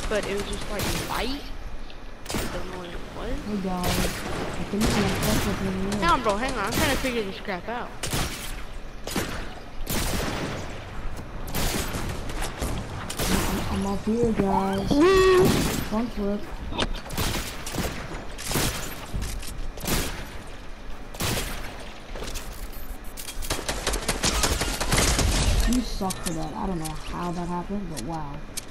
but it was just like light. I don't know what it was. Hey guys, I think I'm gonna fuck with you. Hang on, bro, hang on. I'm trying to figure this crap out. I'm up here, guys. Front flip. You suck for that. I don't know how that happened, but wow.